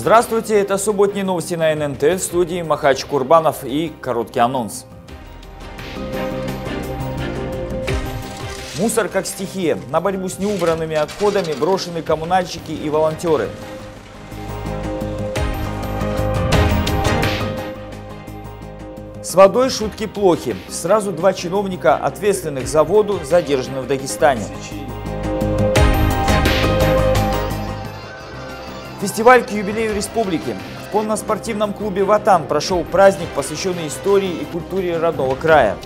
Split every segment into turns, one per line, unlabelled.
Здравствуйте, это субботние новости на ННТ, в студии Махач Курбанов и короткий анонс. Мусор как стихия. На борьбу с неубранными отходами брошены коммунальщики и волонтеры. С водой шутки плохи. Сразу два чиновника, ответственных за воду, задержаны в Дагестане. Фестиваль к юбилею республики. В конно-спортивном клубе «Ватан» прошел праздник, посвященный истории и культуре родного края.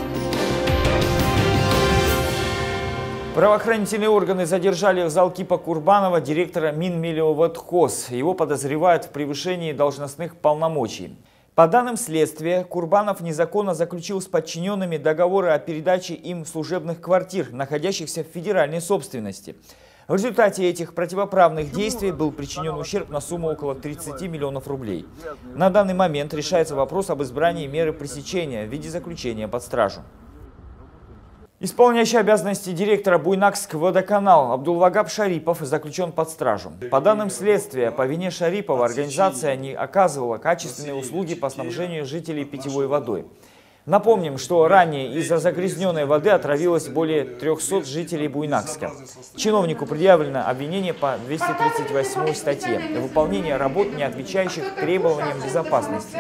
Правоохранительные органы задержали Залкипа Курбанова, директора Минмелиоводхоз. Его подозревают в превышении должностных полномочий. По данным следствия, Курбанов незаконно заключил с подчиненными договоры о передаче им служебных квартир, находящихся в федеральной собственности. В результате этих противоправных действий был причинен ущерб на сумму около 30 миллионов рублей. На данный момент решается вопрос об избрании меры пресечения в виде заключения под стражу. Исполняющий обязанности директора Буйнакский водоканал Абдулвагаб Шарипов заключен под стражу. По данным следствия, по вине Шарипова организация не оказывала качественные услуги по снабжению жителей питьевой водой. Напомним, что ранее из-за загрязненной воды отравилось более 300 жителей Буйнакска. Чиновнику предъявлено обвинение по 238 статье «Выполнение работ, не отвечающих требованиям безопасности».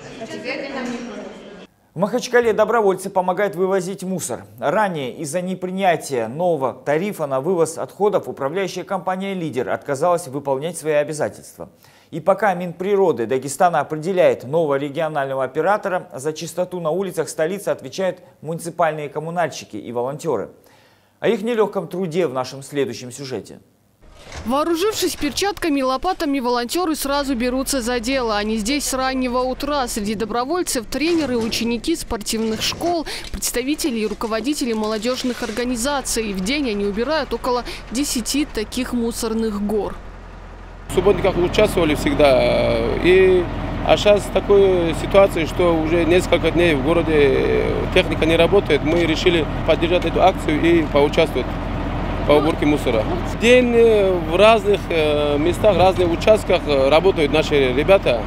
В Махачкале добровольцы помогают вывозить мусор. Ранее из-за непринятия нового тарифа на вывоз отходов управляющая компания «Лидер» отказалась выполнять свои обязательства. И пока Минприроды Дагестана определяет нового регионального оператора, за чистоту на улицах столицы отвечают муниципальные коммунальщики и волонтеры. О их нелегком труде в нашем следующем сюжете.
Вооружившись перчатками и лопатами, волонтеры сразу берутся за дело. Они здесь с раннего утра. Среди добровольцев тренеры, ученики спортивных школ, представители и руководители молодежных организаций. В день они убирают около 10 таких мусорных гор.
В субботниках участвовали всегда. А сейчас такой ситуации, что уже несколько дней в городе техника не работает. Мы решили поддержать эту акцию и поучаствовать по уборке мусора. В день в разных местах, в разных участках работают наши ребята.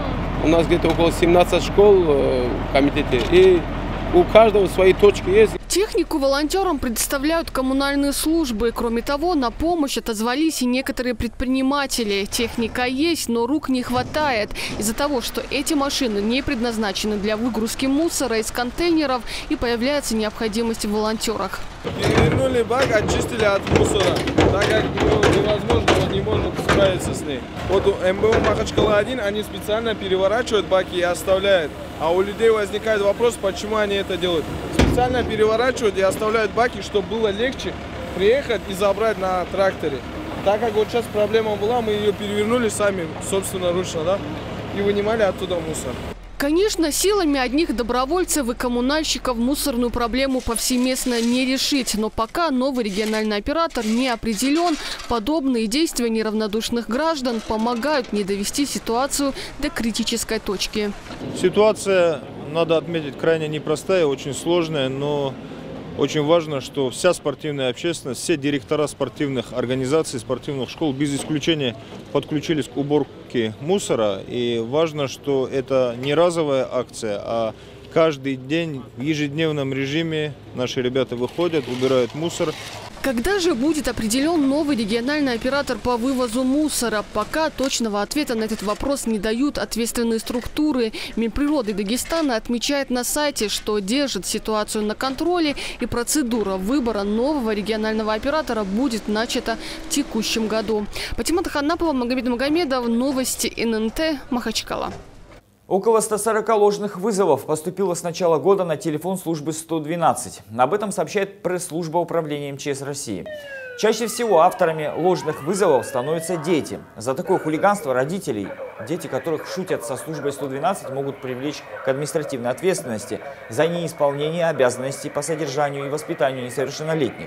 У нас где-то около 17 школ в комитете. И у каждого свои точки есть.
Технику волонтерам предоставляют коммунальные службы. Кроме того, на помощь отозвались и некоторые предприниматели. Техника есть, но рук не хватает. Из-за того, что эти машины не предназначены для выгрузки мусора из контейнеров, и появляется необходимость в волонтерах.
Перевернули бак, очистили от мусора, так как невозможно, не может справиться с ней. Вот у МБО Махачкала-1 они специально переворачивают баки и оставляют. А у людей возникает вопрос, почему они это делают. Специально переворачивают и оставляют баки, чтобы было легче приехать и забрать на тракторе. Так как вот сейчас проблема была, мы ее перевернули сами, собственноручно, да, и вынимали оттуда мусор.
Конечно, силами одних добровольцев и коммунальщиков мусорную проблему повсеместно не решить. Но пока новый региональный оператор не определен, подобные действия неравнодушных граждан помогают не довести ситуацию до критической точки.
Ситуация, надо отметить, крайне непростая, очень сложная, но очень важно, что вся спортивная общественность, все директора спортивных организаций, спортивных школ без исключения подключились к уборке мусора. И важно, что это не разовая акция, а каждый день в ежедневном режиме наши ребята выходят, убирают мусор.
Когда же будет определен новый региональный оператор по вывозу мусора? Пока точного ответа на этот вопрос не дают ответственные структуры. Минприроды Дагестана отмечает на сайте, что держит ситуацию на контроле, и процедура выбора нового регионального оператора будет начата в текущем году. Патимат Ханнапова, Магомед Магомедов, новости ННТ, Махачкала.
Около 140 ложных вызовов поступило с начала года на телефон службы 112. Об этом сообщает пресс-служба управления МЧС России. Чаще всего авторами ложных вызовов становятся дети. За такое хулиганство родителей, дети которых шутят со службой 112, могут привлечь к административной ответственности за неисполнение обязанностей по содержанию и воспитанию несовершеннолетних.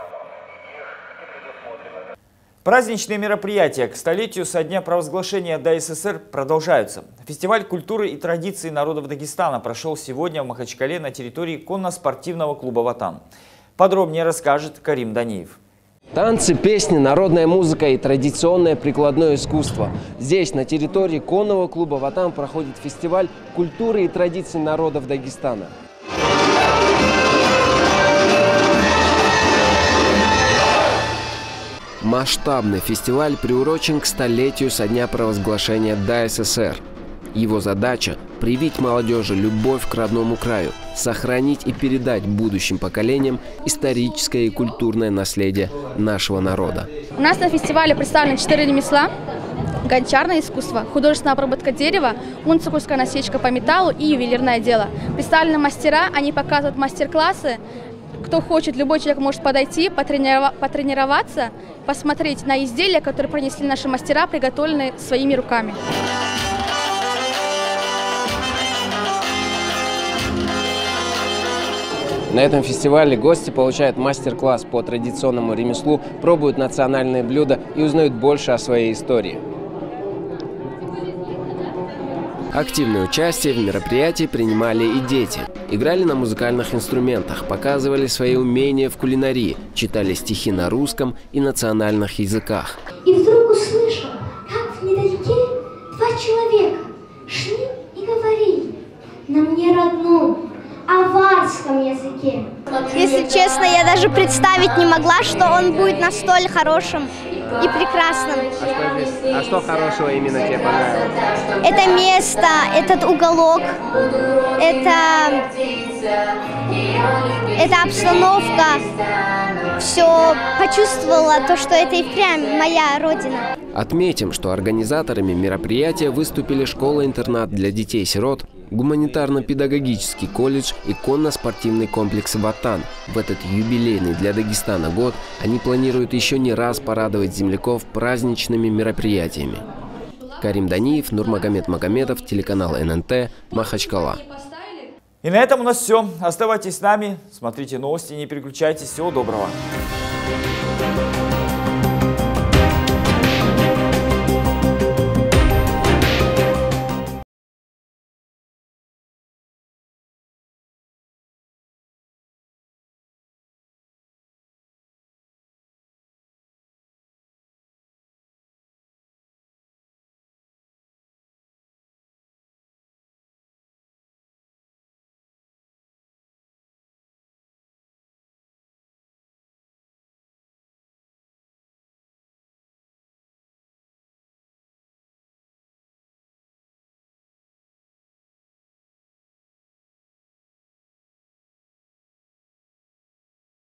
Праздничные мероприятия к столетию со дня провозглашения ДССР продолжаются. Фестиваль культуры и традиций народов Дагестана прошел сегодня в Махачкале на территории конно-спортивного клуба «Ватан». Подробнее расскажет Карим Даниев.
Танцы, песни, народная музыка и традиционное прикладное искусство. Здесь, на территории конного клуба «Ватан», проходит фестиваль культуры и традиций народов Дагестана. Масштабный фестиваль приурочен к столетию со дня провозглашения ДАССР. Его задача – привить молодежи любовь к родному краю, сохранить и передать будущим поколениям историческое и культурное наследие нашего народа.
У нас на фестивале представлены 4 ремесла: гончарное искусство, художественная обработка дерева, унцикульская насечка по металлу и ювелирное дело. Представлены мастера, они показывают мастер-классы. Кто хочет, любой человек может подойти, потренироваться, посмотреть на изделия, которые принесли наши мастера, приготовленные своими руками.
На этом фестивале гости получают мастер-класс по традиционному ремеслу, пробуют национальные блюда и узнают больше о своей истории. Активное участие в мероприятии принимали и дети. Играли на музыкальных инструментах, показывали свои умения в кулинарии, читали стихи на русском и национальных языках.
И вдруг услышал, как вдалеке 2 человека шли и говорили на мне родном аварском языке.
Если честно, я даже представить не могла, что он будет настолько хорошим и прекрасным.
А что хорошего именно тебе понравилось?
Это место, этот уголок, это обстановка. Все почувствовала то, что это и впрямь моя родина.
Отметим, что организаторами мероприятия выступили школа-интернат для детей-сирот, гуманитарно-педагогический колледж и конно-спортивный комплекс «Ватан». В этот юбилейный для Дагестана год они планируют еще не раз порадовать земляков праздничными мероприятиями. Карим Даниев, Нурмагомед Магомедов, телеканал ННТ, Махачкала.
И на этом у нас все. Оставайтесь с нами, смотрите новости, не переключайтесь. Всего доброго.